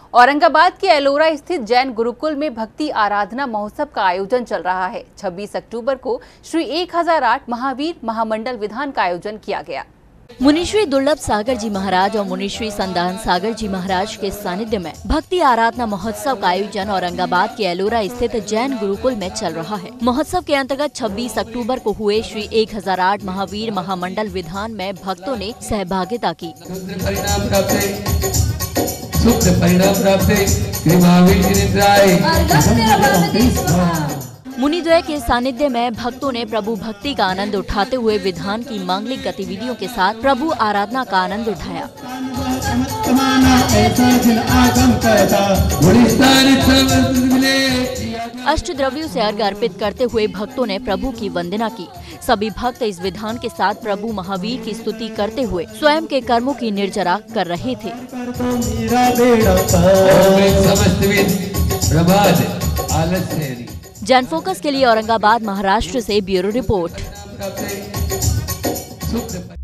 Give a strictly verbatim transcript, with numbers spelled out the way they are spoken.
औरंगाबाद के एलोरा स्थित जैन गुरुकुल में भक्ति आराधना महोत्सव का आयोजन चल रहा है। छब्बीस अक्टूबर को श्री एक हजार आठ महावीर महामंडल विधान का आयोजन किया गया। मुनिश्री दुर्लभ सागर जी महाराज और मुनिश्री संदान सागर जी महाराज के सानिध्य में भक्ति आराधना महोत्सव का आयोजन औरंगाबाद के एलोरा स्थित जैन गुरुकुल में चल रहा है। महोत्सव के अंतर्गत छब्बीस अक्टूबर को हुए श्री एक हजार आठ महावीर महामंडल विधान में भक्तों ने सहभागिता की। मुनिद्वय के सानिध्य में भक्तों ने प्रभु भक्ति का आनंद उठाते हुए विधान की मांगलिक गतिविधियों के साथ प्रभु आराधना का आनंद उठाया। अष्ट द्रव्यों से अर्घ्य अर्पित करते हुए भक्तों ने प्रभु की वंदना की। सभी भक्त इस विधान के साथ प्रभु महावीर की स्तुति करते हुए स्वयं के कर्मों की निर्जरा कर रहे थे। जैन फोकस के लिए औरंगाबाद महाराष्ट्र से ब्यूरो रिपोर्ट।